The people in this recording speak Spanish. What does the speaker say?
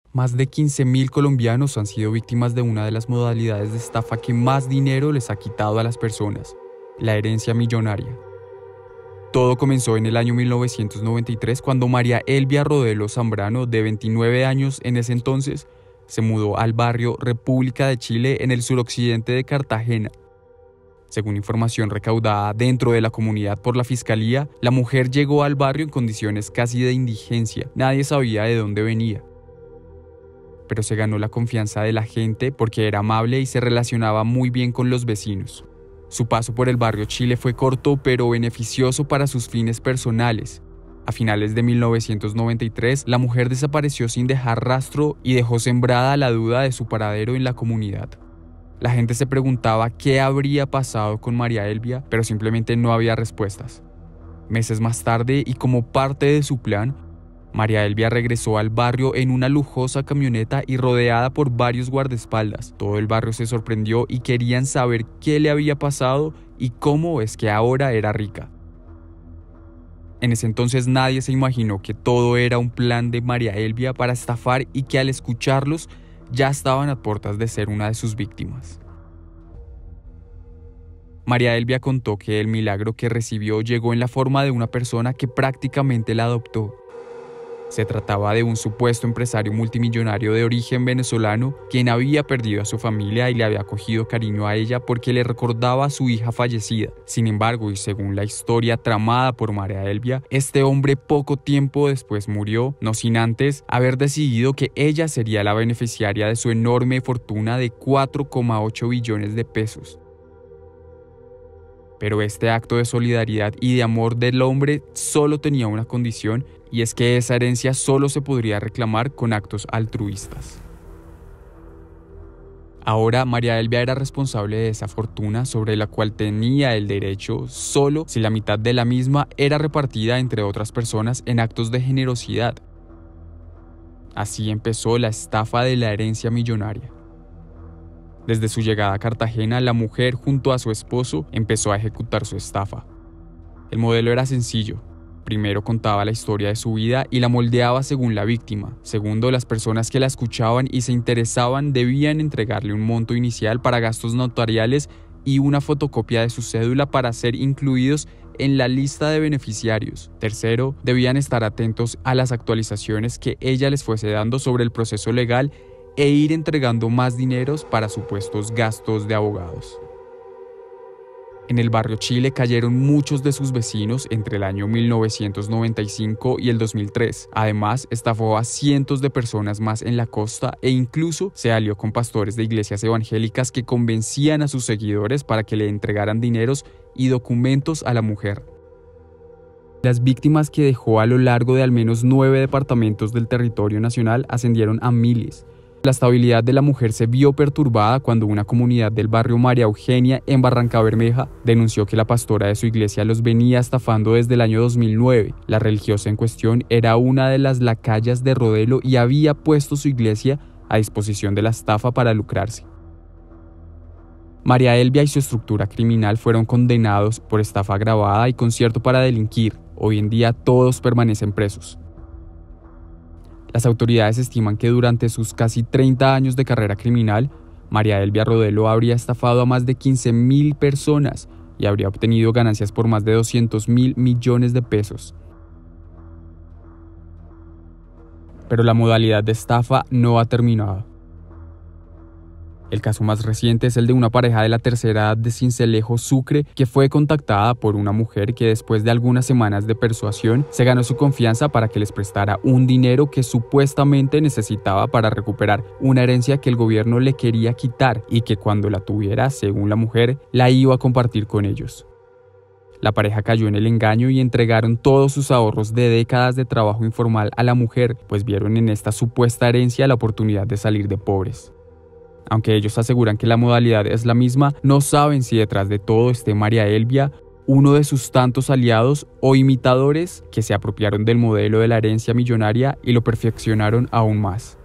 Más de 15.000 colombianos han sido víctimas de una de las modalidades de estafa que más dinero les ha quitado a las personas, la herencia millonaria. Todo comenzó en el año 1993 cuando María Elvia Rodelo Zambrano, de 29 años en ese entonces, se mudó al barrio República de Chile en el suroccidente de Cartagena. Según información recaudada dentro de la comunidad por la fiscalía, la mujer llegó al barrio en condiciones casi de indigencia. Nadie sabía de dónde venía. Pero se ganó la confianza de la gente porque era amable y se relacionaba muy bien con los vecinos. Su paso por el barrio Chile fue corto pero beneficioso para sus fines personales. A finales de 1993, la mujer desapareció sin dejar rastro y dejó sembrada la duda de su paradero en la comunidad. La gente se preguntaba qué habría pasado con María Elvia, pero simplemente no había respuestas. Meses más tarde, y como parte de su plan, María Elvia regresó al barrio en una lujosa camioneta y rodeada por varios guardaespaldas. Todo el barrio se sorprendió y querían saber qué le había pasado y cómo es que ahora era rica. En ese entonces nadie se imaginó que todo era un plan de María Elvia para estafar y que al escucharlos ya estaban a puertas de ser una de sus víctimas. María Elvia contó que el milagro que recibió llegó en la forma de una persona que prácticamente la adoptó. Se trataba de un supuesto empresario multimillonario de origen venezolano quien había perdido a su familia y le había cogido cariño a ella porque le recordaba a su hija fallecida. Sin embargo, y según la historia tramada por María Elvia, este hombre poco tiempo después murió, no sin antes haber decidido que ella sería la beneficiaria de su enorme fortuna de 4,8 billones de pesos. Pero este acto de solidaridad y de amor del hombre solo tenía una condición, y es que esa herencia solo se podría reclamar con actos altruistas. Ahora María Elvia era responsable de esa fortuna sobre la cual tenía el derecho solo si la mitad de la misma era repartida entre otras personas en actos de generosidad. Así empezó la estafa de la herencia millonaria. Desde su llegada a Cartagena, la mujer junto a su esposo empezó a ejecutar su estafa. El modelo era sencillo. Primero contaba la historia de su vida y la moldeaba según la víctima. Segundo, las personas que la escuchaban y se interesaban debían entregarle un monto inicial para gastos notariales y una fotocopia de su cédula para ser incluidos en la lista de beneficiarios. Tercero, debían estar atentos a las actualizaciones que ella les fuese dando sobre el proceso legal e ir entregando más dineros para supuestos gastos de abogados. En el barrio Chile cayeron muchos de sus vecinos entre el año 1995 y el 2003. Además, estafó a cientos de personas más en la costa e incluso se alió con pastores de iglesias evangélicas que convencían a sus seguidores para que le entregaran dineros y documentos a la mujer. Las víctimas que dejó a lo largo de al menos 9 departamentos del territorio nacional ascendieron a miles. La estabilidad de la mujer se vio perturbada cuando una comunidad del barrio María Eugenia en Barrancabermeja denunció que la pastora de su iglesia los venía estafando desde el año 2009. La religiosa en cuestión era una de las lacayas de Rodelo y había puesto su iglesia a disposición de la estafa para lucrarse. María Elvia y su estructura criminal fueron condenados por estafa agravada y concierto para delinquir. Hoy en día todos permanecen presos. Las autoridades estiman que durante sus casi 30 años de carrera criminal, María Elvia Rodelo habría estafado a más de 15.000 personas y habría obtenido ganancias por más de 200.000 millones de pesos. Pero la modalidad de estafa no ha terminado. El caso más reciente es el de una pareja de la tercera edad de Sincelejo, Sucre, que fue contactada por una mujer que después de algunas semanas de persuasión se ganó su confianza para que les prestara un dinero que supuestamente necesitaba para recuperar una herencia que el gobierno le quería quitar y que cuando la tuviera, según la mujer, la iba a compartir con ellos. La pareja cayó en el engaño y entregaron todos sus ahorros de décadas de trabajo informal a la mujer, pues vieron en esta supuesta herencia la oportunidad de salir de pobres. Aunque ellos aseguran que la modalidad es la misma, no saben si detrás de todo esté María Elvia, uno de sus tantos aliados o imitadores que se apropiaron del modelo de la herencia millonaria y lo perfeccionaron aún más.